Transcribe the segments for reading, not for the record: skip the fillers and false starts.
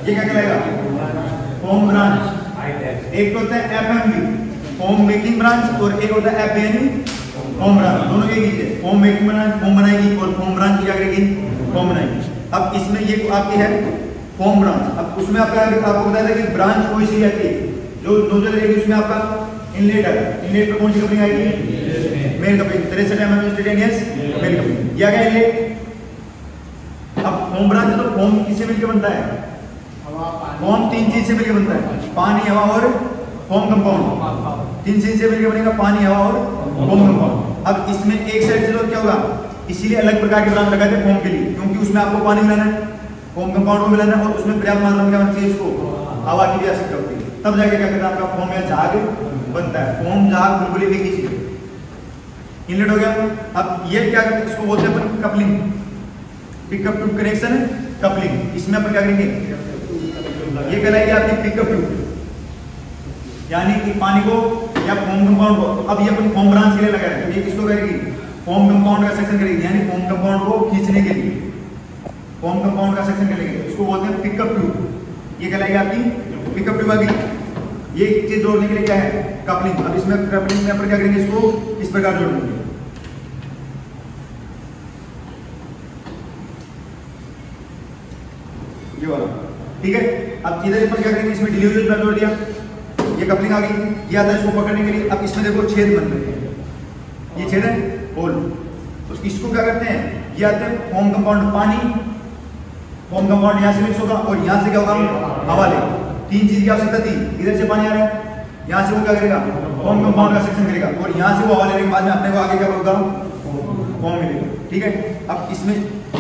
ये क्या कहलाएगा? Foam branch. एक तो होता है एफएमबी फॉर्म मेकिंग ब्रांच और एक होता है एफबीएनई फॉर्म ब्रांच। दोनों एक ही है। फॉर्म मेकिंग ब्रांच फॉर्म बनाएगी और फॉर्म ब्रांच क्या करेगी? फॉर्म बनाएगी। अब इसमें ये आपकी है फॉर्म ब्रांच। अब उसमें आपको बताया था कि ब्रांच कोई सी रहती है जो नोजल रहेगी उसमें आपका इनलेट है। इनलेट पर कौन सी कपलिंग आएगी? Male coupling. 63 mm instantaneous male coupling. ये आ गया इनलेट। अब फॉर्म ब्रांच तो फॉर्म किससे मिलकर बनता है? फॉर्म तीन चीज से मिलकर बनता है, पानी, हवा और फॉर्म कंपाउंड। तीन चीज से मिलकर बनेगा, पानी, हवा और फॉर्म कंपाउंड। अब इसमें एक साइड से तो क्या होगा, इसीलिए अलग प्रकार के ब्रांच लगाते हैं फॉर्म के लिए, क्योंकि उसमें आपको पानी मिलाना है, फॉर्म कंपाउंड को मिलाना है और उसमें पर्याप्त मात्रा में क्या होना चाहिए, इसको हवा की भी आवश्यकता होती है। तब जाके क्या कहता है आपका फॉर्म या जहाज बनता है। फॉर्म जहाज बिल्कुल एक ही चीज है। इनलेट हो गया। अब ये क्या करते हैं, इसको बोलते हैं अपन coupling, pickup tube connection coupling. इसमें अपन क्या करेंगे, ये कहलाएगी आपकी पिकअप ट्यूब, यानी कि पानी को या फॉर्म कंपाउंड को। अब ये अपन फॉर्म ब्रांच के लिए लगा रहे हैं, ये किसको करेगी, फॉर्म कंपाउंड का सेक्शन करेगी, यानी फॉर्म कंपाउंड को खींचने के लिए फॉर्म कंपाउंड का सेक्शन करेंगे, इसको बोलते हैं पिकअप ट्यूब। ये कहलाएगी आपकी पिकअप ट्यूब आ गई। ये एक चीज जोड़ने के लिए क्या है, कपलिंग। अब इसमें कपलिंग में अपन क्या करेंगे, इसको इस प्रकार जोड़ देंगे। ये वाला ठीक है। अब इधर पर क्या करेंगे, इसमें डिलीवरी जोड़ दिया, ये कपलिंग आ गई। ये आता है इसको पकड़ने के लिए। अब इसमें देखो छेद बन रहे हैं, ये छेद है होल, तो इसको क्या करते हैं, ये आते हैं फॉर्म कंपाउंड पानी, फॉर्म कंपाउंड यहाँ से मिक्स होगा और यहाँ से क्या होगा, हवा ले। तीन चीज की आवश्यकता थी, इधर से पानी आ रहा है, यहाँ से वो क्या करेगा, फॉर्म कंपाउंड का सेक्शन करेगा और यहाँ से वो हवा लेने के बाद में अपने को आगे क्या होगा, फॉर्म मिलेगा। ठीक है। अब इसमें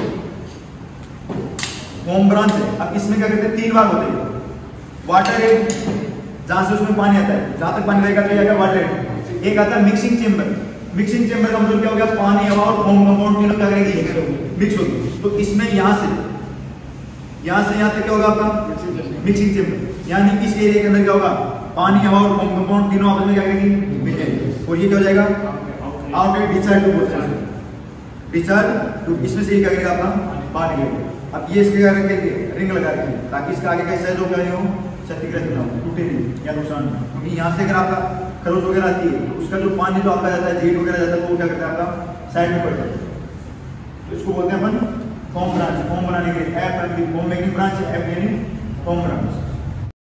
फॉर्म ब्रांच है। अब इसमें क्या करते हैं, तीन भाग होते हैं। वाटर हेड, जहां से उसमें पानी आता है, जहां तक पानी रहेगा तो जाएगा वाटर हेड। एक आता है मिक्सिंग चेंबर। मिक्सिंग चेंबर का मतलब क्या हो गया, पानी, हवा और फॉर्म कंपाउंड तीनों क्या करेगी, मिक्स होगी। तो इसमें यहाँ से यहाँ तक क्या होगा आपका मिक्सिंग चेंबर, यानी इस एरिया के अंदर क्या होगा, पानी, हवा और फॉर्म कंपाउंड तीनों आपस में क्या करेंगी, मिल जाएंगे। और ये क्या हो जाएगा, आउटलेट डिस्चार्ज ट्यूब बोलते हैं, डिस्चार्ज ट्यूब। इसमें से क्या करेगा आपका पानी लेगा। अब ये इसके क्या रखेंगे, रिंग लगा रखेंगे, ताकि इसका आगे का हिस्सा जो क्या हो, क्षतिग्रस्त ना हो, टूटे नहीं या नुकसान नहीं। क्योंकि यहाँ से अगर आपका खरोच वगैरह आती है, उसका जो पानी जो आपका जाता है, जेट वगैरह जाता है, वो क्या करता है आपका साइड में पड़ जाता है। तो इसको बोलते हैं अपन फॉर्म ब्रांच। फॉर्म बनाने के लिए F form making branch, F यानी फॉर्म ब्रांच।